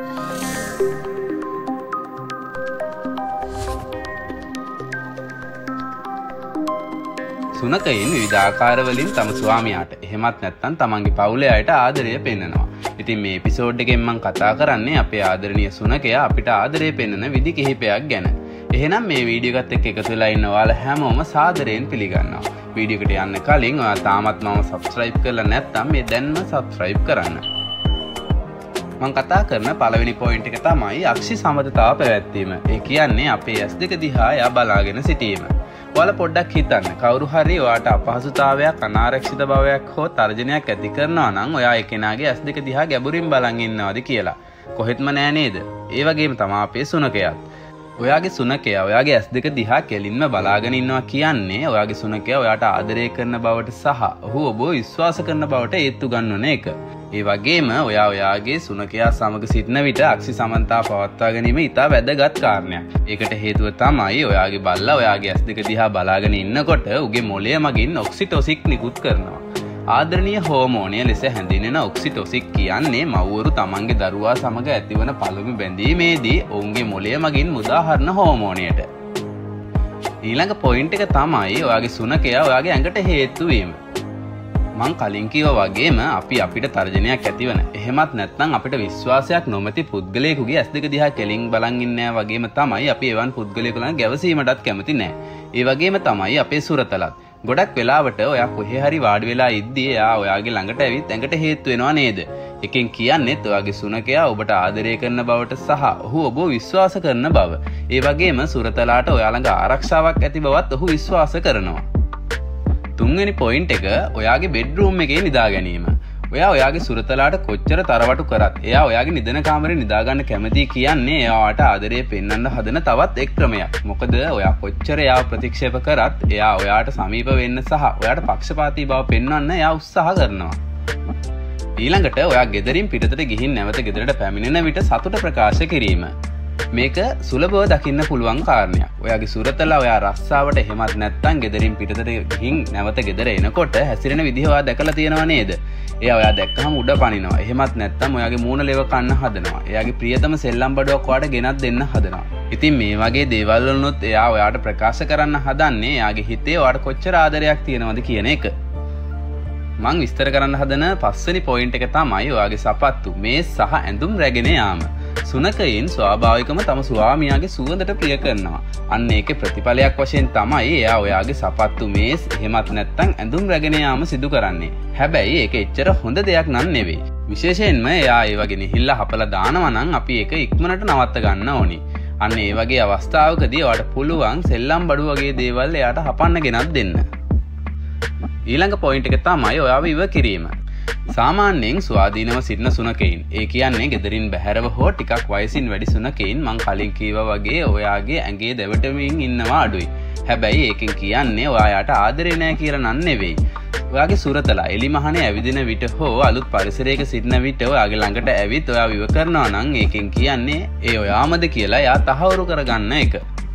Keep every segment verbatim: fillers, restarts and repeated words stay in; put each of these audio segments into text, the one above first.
සුනකයින් විවිධාකාර වලින් තම ස්වාමියාට එහෙමත් නැත්නම් තමන්ගේ පවුලේ අයට ආදරය පෙන්නනවා. ඉතින් මේ එපිසෝඩ් එකෙන් මම කතා කරන්නේ අපේ ආදරණීය සුනකයා අපිට ආදරය පෙන්නන විදි කිහිපයක් ගැන. එහෙනම් මේ වීඩියෝ එකත් එක්ක එකතු වෙලා ඉන්න ඔයාලා හැමෝම සාදරයෙන් පිළිගන්නවා. වීඩියෝ එකට යන්න කලින් ඔයා තාමත් මම subscribe කරලා නැත්නම් මේ දැන්ම subscribe කරන්න. මම කතා කරන පළවෙනි පොයින්ට් එක තමයි අක්ෂි සමතතාව පැවැත්වීම. ඒ කියන්නේ අපේ ඇස් දෙක දිහා එයා බලාගෙන සිටීම. ඔයාලා පොඩ්ඩක් හිතන්න කවුරු හරි ඔයාට අපහසුතාවයක් අනාරක්ෂිත භාවයක් හෝ තර්ජනයක් ඇති කරනවා නම් ඔයා ඒ කෙනාගේ ඇස් දෙක දිහා ගැඹුරින් බලන් ඉන්නවද කියලා කොහෙත්ම නෑ නේද? ඒ වගේම තමයි අපේ සුනකයාත්. ඔයාගේ සුනකයා ඔයාගේ ඇස් දෙක දිහා කෙලින්ම බලාගෙන ඉන්නවා කියන්නේ ඔයාගේ සුනකයා ඔයාට ආදරය කරන බවට සහ ඔහු ඔබව විශ්වාස කරන බවට ඒත්තු ගන්නවන එක. ඒ වගේම ඔයා ඔයාගේ සුනකයා සමග සිටින විට අක්ෂි සමන්තා පවත්වා ගැනීම ඉතා වැදගත් කාරණයක්. ඒකට හේතුව තමයි ඔයාගේ බල්ලා ඔයාගේ ඇස් දෙක දිහා බලාගෙන ඉන්නකොට උගේ මොළය මගින් ඔක්සිටොසික් නිකුත් කරනවා. ආදරණීය හෝමෝනය ලෙස හැඳින්වෙන ඔක්සිටොසික් කියන්නේ මව්වරු තමන්ගේ දරුවා සමග ඇතිවන පළමු බැඳීමේදී ඔවුන්ගේ මොළය මගින් මුදාහරන හෝමෝනයට. ඊළඟ පොයින්ට් එක තමයි ඔයාගේ සුනකයා ඔයාගේ ඇඟට හේතු වීම. මං කලින් කිව්වා වගේම අපි අපිට තර්ජනයක් ඇතිවන එහෙමත් නැත්නම් අපිට විශ්වාසයක් නොමැති පුද්ගලයෙකුගේ ඇස් දෙක දිහා කෙලින් බලන් ඉන්නේ වගේම තමයි අපි එවන් පුද්ගලයෙකු ළඟ ගැවසීමටත් කැමති නැහැ. ඒ වගේම තමයි අපේ සුරතලත්. ගොඩක් වෙලාවට ඔයා කොහේ හරි වාඩි වෙලා ඉද්දී එයා ඔයාගේ ළඟට ඇවිත් ඇඟට හේතු වෙනවා නේද? එකෙන් කියන්නේත් ඔයාගේ සුනකයා ඔබට ආදරය කරන බවට සහ ඔහු ඔබව විශ්වාස කරන බව. ඒ වගේම සුරතලාට ඔයා ළඟ ආරක්ෂාවක් ඇති බවත් ඔහු විශ්වාස කරනවා. තුන්වෙනි පොයින්ට් එක ඔයාගේ බෙඩ්රූම් එකේ නිදා ගැනීම. ඔයා ඔයාගේ සුරතලාට කොච්චර තරවටු කරත් එයා ඔයාගේ නිදන කාමරේ නිදා ගන්න කැමති කියන්නේ එයාට ආදරය පෙන්වන්න හදන තවත් එක් ක්‍රමයක්. මොකද ඔයා කොච්චර එයාව ප්‍රතික්ෂේප කරත් එයා ඔයාට සමීප වෙන්න සහ ඔයාට පක්ෂපාතී බව පෙන්වන්න එයා උත්සාහ කරනවා. ඊළඟට ඔයා ගෙදරින් පිටතට ගිහින් නැවත ගෙදරට පැමිණෙන විට සතුට ප්‍රකාශ කිරීම. මේක සුලභව දකින්න පුළුවන් කාරණයක්. ඔයාගේ සුරතලා ඔයා රස්සාවට එහෙමත් නැත්නම් ගෙදරින් පිටතට ගිහින් නැවත ගෙදර එනකොට හැසිරෙන විදිහ ඔයා දැකලා තියෙනව නේද? එයා ඔයා දැක්කහම උඩ පනිනවා. එහෙමත් නැත්නම් ඔයාගේ මූණ ලෙව කන්න හදනවා. එයාගේ ප්‍රියතම සෙල්ලම් බඩුවක් ඔයාට ගෙනත් දෙන්න හදනවා. ඉතින් මේ වගේ දේවල් වලනොත් එයා ඔයාට ප්‍රකාශ කරන්න හදන්නේ එයාගේ හිතේ ඔයාට කොච්චර ආදරයක් තියෙනවද කියන එක. මං විස්තර කරන්න හදන පස්වෙනි පොයින්ට් එක තමයි ඔයාගේ සපත්තු, මේස් සහ ඇඳුම් රැගෙන යාම. සුනකයින් ස්වාභාවිකම තම ස්වාමියාගේ සුවඳට ප්‍රිය කරනවා. අන්න ඒකේ ප්‍රතිඵලයක් වශයෙන් තමයි එයා ඔයාගේ සපත්තු, මේස් එහෙමත් නැත්නම් ඇඳුම් රැගෙන යාම සිදු කරන්නේ. හැබැයි ඒක එච්චර හොඳ දෙයක් නන් නෙවෙයි. විශේෂයෙන්ම එයා ඒ වගේ නිහිල්ලා හපලා දානවා නම් අපි ඒක ඉක්මනට නවත්ත ගන්න ඕනි. අන්න ඒ වගේ අවස්ථාවකදී ඔයාට පුළුවන් සෙල්ලම් බඩු වගේ දේවල් එයාට හපන්න ගෙනත් දෙන්න. ඊළඟ පොයින්ට් එක තමයි ඔයාව ඉව කිරීම. සාමාන්‍යයෙන් ස්වාධීනව සිටින සුනකයින්, ඒ කියන්නේ ගෙදරින් බැහැරව හෝ ටිකක් වයසින් වැඩි සුනකයින් මං කලින් කීවා වගේ ඔයාගේ ඇඟේ දැවටමින් ඉන්නවා අඩුයි. හැබැයි ඒකෙන් කියන්නේ ඔයාට ආදරේ නැහැ කියලා නන් නෙවෙයි. ඔයාගේ සුරතලා එලිමහනේ ඇවිදින විට හෝ අලුත් පරිසරයක සිටින විට ඔයාගේ ළඟට ඇවිත් ඔයා විව කරනවා නම් ඒකෙන් කියන්නේ ඒ ඔයාමද කියලා එයා තහවුරු කරගන්න එක.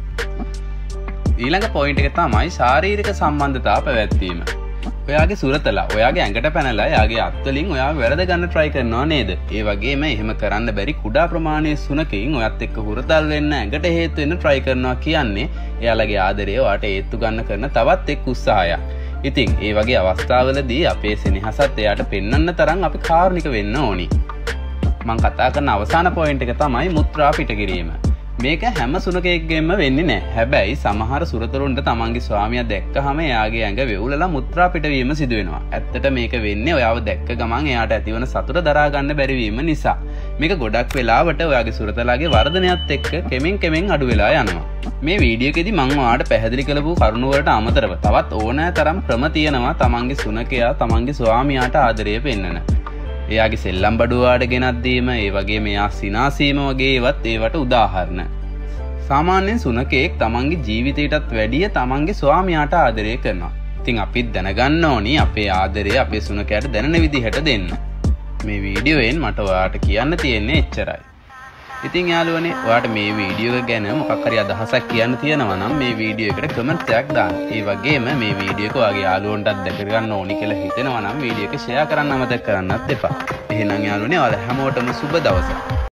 ඊළඟ පොයින්ට් එක තමයි ශාරීරික සම්බන්ධතාව පැවැත්වීම. ඔයාගේ සුරතලා ඔයාගේ ඇඟට පැනලා එයාගේ අත්වලින් ඔයාව වැරද ගන්න try කරනවා නේද? ඒ වගේම එහෙම කරන්න බැරි කුඩා ප්‍රමාණයේ සුනකයින් ඔයත් එක්ක හුරතල් වෙන්න ඇඟට හේතු වෙන්න try කරනවා කියන්නේ එයාලගේ ආදරය ඔයාට ඒත්තු ගන්න කරන තවත් එක් උත්සාහයක්. ඉතින් ඒ වගේ අවස්ථාවලදී අපේ සෙනෙහසත් එයාට පෙන්වන්න තරම් අපි කාරුණික වෙන්න ඕනි. මම කතා කරන අවසාන පොයින්ට් එක තමයි මුත්‍රා පිට කිරීම. මේක හැම සුනකයෙක්ගෙම වෙන්නේ නැහැ. හැබැයි සමහර සුරතලුන්ට තමන්ගේ ස්වාමියා දැක්කහම එයාගේ ඇඟ වෙවුලලා මුත්‍රා පිටවීම සිදු වෙනවා. ඇත්තට මේක වෙන්නේ ඔයාව දැක්ක ගමන් එයාට ඇතිවන සතුට දරා ගන්න බැරි වීම නිසා. මේක ගොඩක් වෙලාවට ඔයාගේ සුරතලාගේ වර්ධනයත් එක්ක කෙමෙන් කෙමෙන් අඩු වෙලා යනවා. මේ වීඩියෝ එකේදී මම ඔයාලට පැහැදිලි කළපු කරුණු වලට අමතරව තවත් ඕනෑ තරම් ක්‍රම තියෙනවා තමන්ගේ සුනකයා තමන්ගේ ස්වාමියාට ආදරය පෙන්වන්න. එයාගේ සෙල්ලම් බඩුවාට ගෙනත් දීම, ඒ වගේම එයා සිනාසීම වගේ ඒවත් ඒවට උදාහරණ. සාමාන්‍යයෙන් සුනකෙක් තමන්ගේ ජීවිතයටත් වැඩිය තමන්ගේ ස්වාමියාට ආදරය කරනවා. ඉතින් අපිත් දැනගන්න ඕනි අපේ ආදරය අපේ සුනකයාට දැනෙන විදිහට දෙන්න. මේ වීඩියෝෙන් මට ඔයාට කියන්න තියෙන්නේ එච්චරයි. ඉතින් යාළුවනේ ඔයාට මේ වීඩියෝ එක ගැන මොකක් හරි අදහසක් කියන්න තියෙනවා නම් මේ වීඩියෝ එකට කමෙන්ට් එකක් දාන්න. ඒ වගේම මේ වීඩියෝ එක ඔයාගේ යාළුවන්ටත් දැක ගන්න ඕනි කියලා හිතෙනවා නම් වීඩියෝ එක ෂෙයා කරන්න අමතක කරන්නත් එපා. එහෙනම් යාළුවනේ ඔයාලා හැමෝටම සුබ දවසක්.